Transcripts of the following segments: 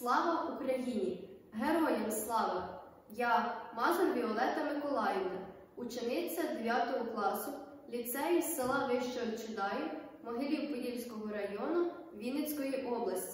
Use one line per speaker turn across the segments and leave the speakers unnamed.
Слава Україні! Героям слава! Я Мазур Віолета Миколаївна, учениця 9 класу ліцею з села Вищого Чудаю Могилів-Подільського району Вінницької області.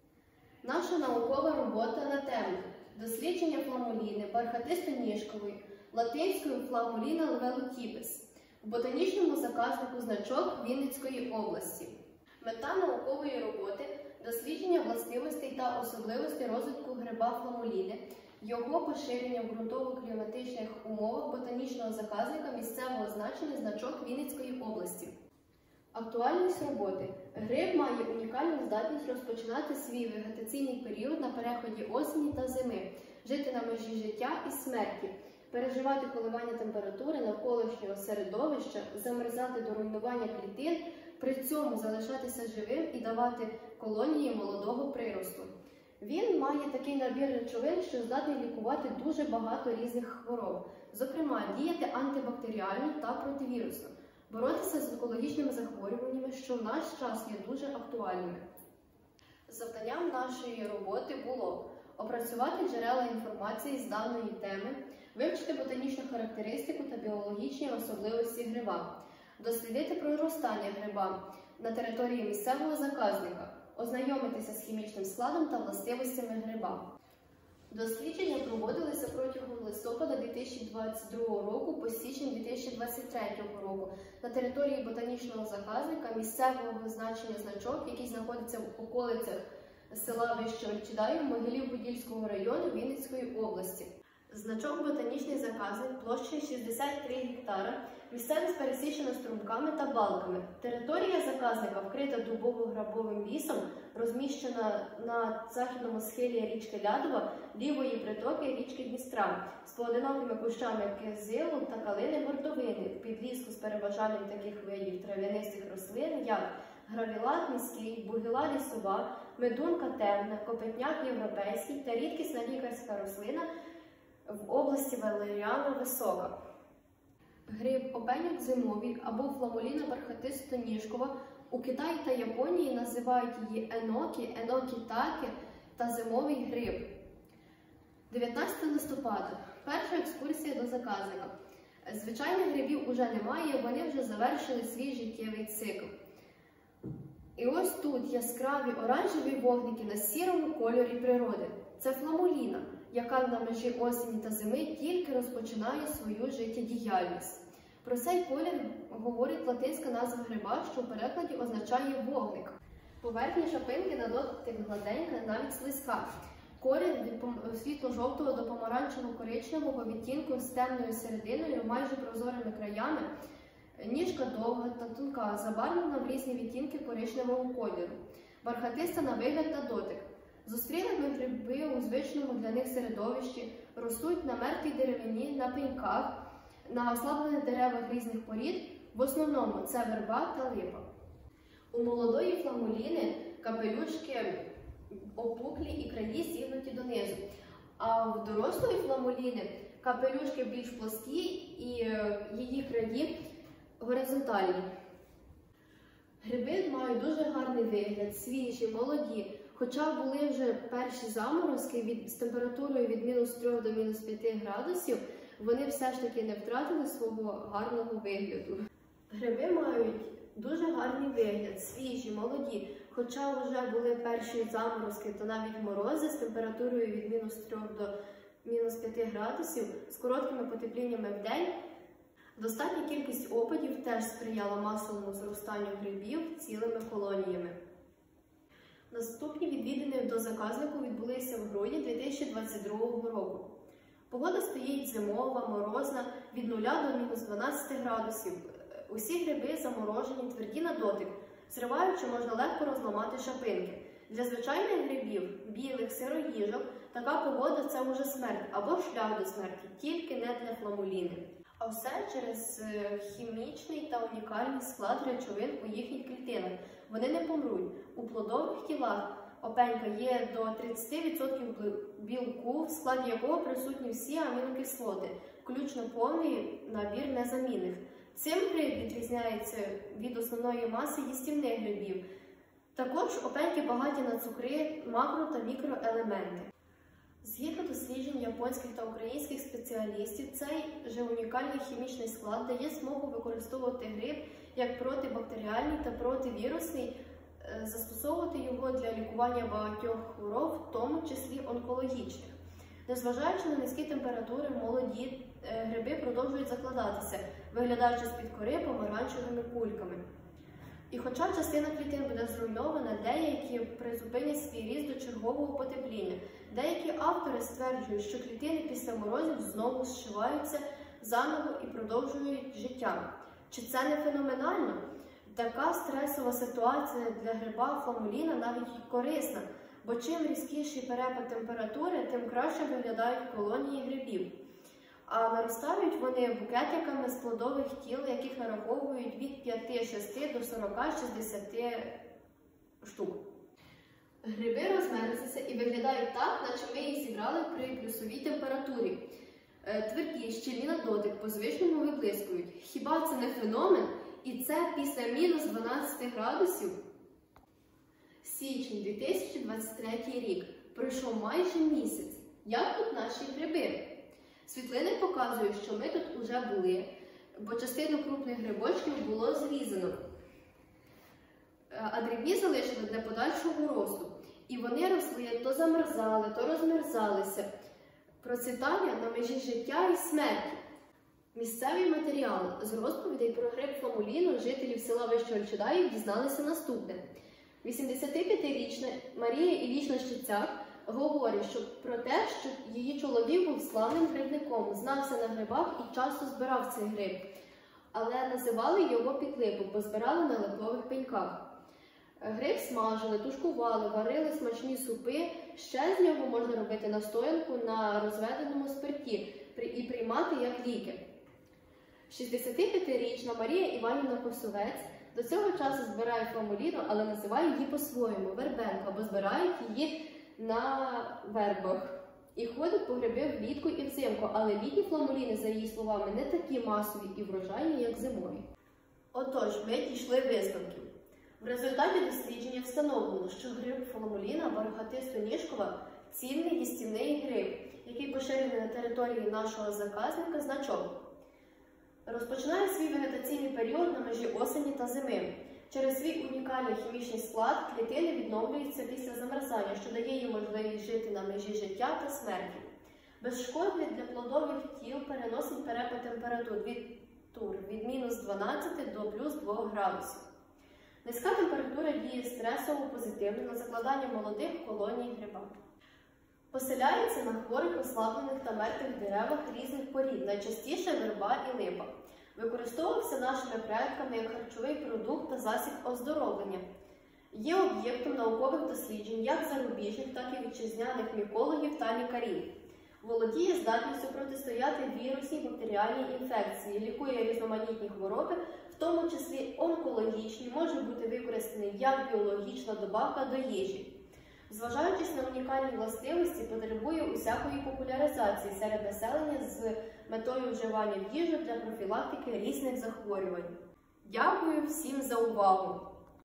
Наша наукова робота на тему дослідження фламуліни бархатисто-ніжкової латинською фламуліна велотіпес в ботанічному заказнику значок Вінницької області. Мета наукової роботи – дослідження властивостей та особливостей розвитку гриба фламуліни, його поширення в ґрунтово-кліматичних умовах ботанічного заказника місцевого значення значок Вінницької області. Актуальність роботи. Гриб має унікальну здатність розпочинати свій вегетаційний період на переході осені та зими, жити на межі життя і смерті, переживати коливання температури навколишнього середовища, замерзати до руйнування клітин, при цьому залишатися живим і давати колонії молодого приросту. Він має такий набір речовин, що здатний лікувати дуже багато різних хвороб, зокрема діяти антибактеріально та противірусно, боротися з екологічними захворюваннями, що в наш час є дуже актуальними. Завданням нашої роботи було опрацювати джерела інформації з даної теми, вивчити ботанічну характеристику та біологічні особливості гриба, дослідити проростання гриба на території місцевого заказника, ознайомитися з хімічним складом та властивостями гриба. Дослідження проводилися протягом листопада 2022 року по січень 2023 року на території ботанічного заказника місцевого значення значок, який знаходиться в околицях села Вищого Чудаю Могилів-Подільського району Вінницької області. Значок ботанічний заказник площею 63 гектара, місцевість пересічена струмками та балками. Територія заказника вкрита дубово-грабовим лісом, розміщена на західному схилі річки Лядова, лівої притоки річки Дністра, з поодинокими кущами кизилу та калини гордовини, в підліску з переважанням таких видів трав'янистих рослин, як гравілат міський, бугила лісова, медунка темна, копитняк європейський та рідкісна лікарська рослина в області валеріана висока. Гриб опеньок зимовий або фламуліна бархатисто-ніжкова у Китаї та Японії називають її енокі, енокітаке та зимовий гриб. 19 листопада. Перша екскурсія до заказника. Звичайних грибів уже немає, вони вже завершили свій життєвий цикл. І ось тут яскраві оранжеві вогники на сірому кольорі природи. Це фламуліна, яка на межі осені та зими тільки розпочинає свою життєдіяльність. Про цей колір говорить латинська назва гриба, що в перекладі означає вогник. Поверхня шапинки на дотик гладенька, навіть слизька. Колір від світло-жовтого до помаранчево-коричневого відтінку з темною серединою, майже прозорими краями. Ніжка довга та тонка, забарвлена в різні відтінки коричневого кольору. Бархатиста на вигляд та дотик. Зустріли ми гриби у звичному для них середовищі, ростуть на мертвій деревині, на пеньках, на ослаблених деревах різних порід, в основному це верба та липа. У молодої фламуліни капелюшки опуклі і краї зігнуті донизу, а в дорослої фламуліни капелюшки більш плоскі і її краї горизонтальні. Гриби мають дуже гарний вигляд, свіжі, молоді. Хоча були вже перші заморозки з температурою від -3 до -5 градусів, вони все ж таки не втратили свого гарного вигляду. Гриби мають дуже гарний вигляд, свіжі, молоді. Хоча вже були перші заморозки, то навіть морози з температурою від -3 до -5 градусів, з короткими потепліннями в день. Достатня кількість опадів теж сприяла масовому зростанню грибів цілими колоніями. Наступні відвідини до заказнику відбулися в грудні 2022 року. Погода стоїть зимова, морозна, від 0 до -12 градусів. Усі гриби заморожені, тверді на дотик. Зриваючи, можна легко розламати шапинки. Для звичайних грибів, білих, сироїжок, така погода – це вже смерть або шлях до смерті, тільки не для фламуліни. А все через хімічний та унікальний склад речовин у їхніх клітинах. Вони не помруть. У плодових тілах опенька є до 30% білку, в складі якого присутні всі амінокислоти, включно повний набір незамінних. Цим гриб відрізняється від основної маси їстівних грибів. Також опеньки багаті на цукри, макро та мікроелементи. Згідно досліджень японських та українських спеціалістів, цей же унікальний хімічний склад дає змогу використовувати гриб як протибактеріальний та противірусний, застосовувати його для лікування багатьох хвороб, в тому числі онкологічних. Незважаючи на низькі температури, молоді гриби продовжують закладатися, виглядаючи з-під кори помаранчевими кульками. І хоча частина клітин буде зруйнована, деякі призупинять свій ріст до чергового потепління. Деякі автори стверджують, що клітини після морозів знову зшиваються заново і продовжують життя. Чи це не феноменально? Така стресова ситуація для гриба фламуліна навіть корисна, бо чим різкіший перепад температури, тим краще виглядають колонії грибів. А наростають вони букетиками з плодових тіл, яких нараховують від 5-6 до 40-60 штук. Гриби розмерзлися і виглядають так, наче ми їх зібрали при плюсовій температурі. Тверді, щільні на дотик, по-звичному виблискують. Хіба це не феномен? І це після мінус 12 градусів? Січень 2023 рік. Пройшов майже місяць. Як тут наші гриби? Світлини показують, що ми тут уже були, бо частину крупних грибочків було зрізано, а дрібні залишили для подальшого росту. І вони росли, то замерзали, то розмерзалися. Процвітання на межі життя і смерті. Місцеві матеріали з розповідей про гриб фламуліну жителів села Вищоольчедаїв дізналися наступне. 85-річна Марія Іллічна Щецяк говорить про те, що її чоловік був славним грибником, знався на грибах і часто збирав цей гриб. Але називали його підлипок, бо збирали на липових пеньках. Гриб смажили, тушкували, варили смачні супи, ще з нього можна робити настоянку на розведеному спирті і приймати як ліки. 65-річна Марія Іванівна Косовець до цього часу збирає фламуліну, але називає її по-своєму – вербенка, бо збирають її на вербах. І ходить по гриби влітку і взимку, але літні фламуліни, за її словами, не такі масові і врожайні, як зимові. Отож, ми дійшли висновків. В результаті дослідження встановлено, що гриб фламуліна бархатисто-ніжкова – цінний їстівний гриб, який поширений на території нашого заказника значок. Розпочинає свій вегетаційний період на межі осені та зими. Через свій унікальний хімічний склад клітини відновлюються після замерзання, що дає їм можливість жити на межі життя та смерті. Безшкодний для плодових тіл переносить перепад температур від мінус 12 до плюс 2 градусів. Низька температура діє стресово-позитивно на закладання молодих колоній гриба. Поселяється на хворих, ослаблених та мертвих деревах різних порід, найчастіше верба і липа. Використовувався нашими предками як харчовий продукт та засіб оздоровлення. Є об'єктом наукових досліджень як зарубіжних, так і вітчизняних мікологів та лікарів. Володіє здатністю протистояти вірусній бактеріальній інфекції, лікує різноманітні хвороби, в тому числі онкологічні, може бути використаний як біологічна добавка до їжі. Зважаючись на унікальні властивості, потребує усякої популяризації серед населення з метою вживання в їжу для профілактики різних захворювань. Дякую всім за увагу!